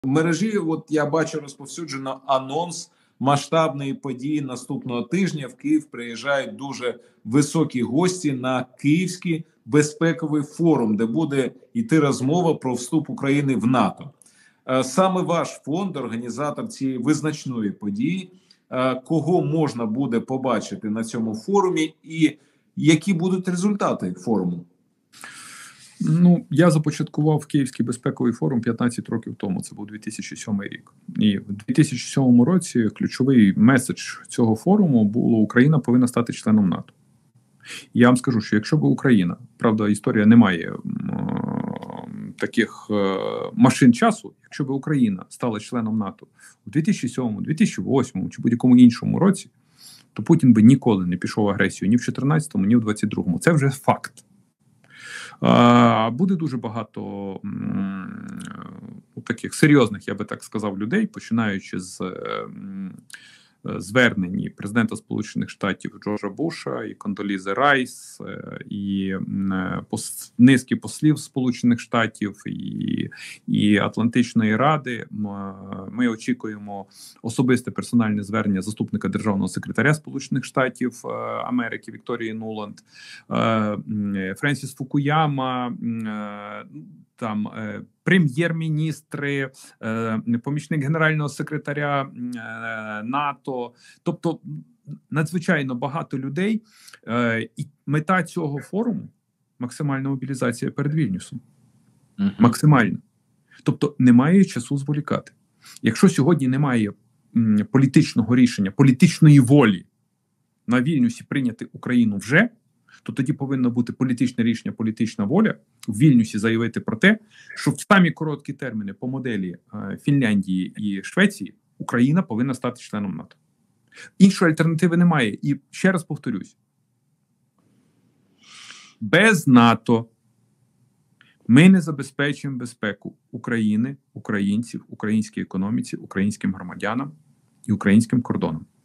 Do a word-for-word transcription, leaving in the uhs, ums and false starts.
В мережі, от я бачу розповсюджено анонс масштабної події наступного тижня. В Київ приїжджають дуже високі гості на Київський безпековий форум, де буде йти розмова про вступ України в НАТО. Саме ваш фонд, організатор цієї визначної події, кого можна буде побачити на цьому форумі і які будуть результати форуму? Ну, я започаткував Київський безпековий форум п'ятнадцять років тому, це був дві тисячі сьомий рік. І в дві тисячі сьомому році ключовий меседж цього форуму було: Україна повинна стати членом НАТО. І я вам скажу, що якщо б Україна, правда, історія не має таких е, машин часу, якщо б Україна стала членом НАТО у дві тисячі сьомому, дві тисячі восьмому чи будь-якому іншому році, то Путін би ніколи не пішов в агресію ні в чотирнадцятому, ні в двадцять другому. Це вже факт. А, буде дуже багато м, таких серйозних, я би так сказав, людей, починаючи з м, звернень президента Сполучених Штатів Джорджа Буша, і Кондолізи Райс, і пос, низки послів Сполучених Штатів, і, і Атлантичної Ради. Ми очікуємо особисте персональне звернення заступника державного секретаря Сполучених Штатів Америки Вікторії Нуланд, Френсіс Фукуяма, там прем'єр-міністри, помічник генерального секретаря НАТО, тобто надзвичайно багато людей. І мета цього форуму – максимальна мобілізація перед Вільнюсом. Uh-huh. Максимальна. Тобто немає часу зволікати. Якщо сьогодні немає політичного рішення, політичної волі на Вільнюсі прийняти Україну вже, то тоді повинно бути політичне рішення, політична воля в Вільнюсі заявити про те, що в самі короткі терміни по моделі е, Фінляндії і Швеції Україна повинна стати членом НАТО. Іншої альтернативи немає. І ще раз повторюсь, без НАТО ми не забезпечуємо безпеку України, українців, українській економіці, українським громадянам і українським кордонам.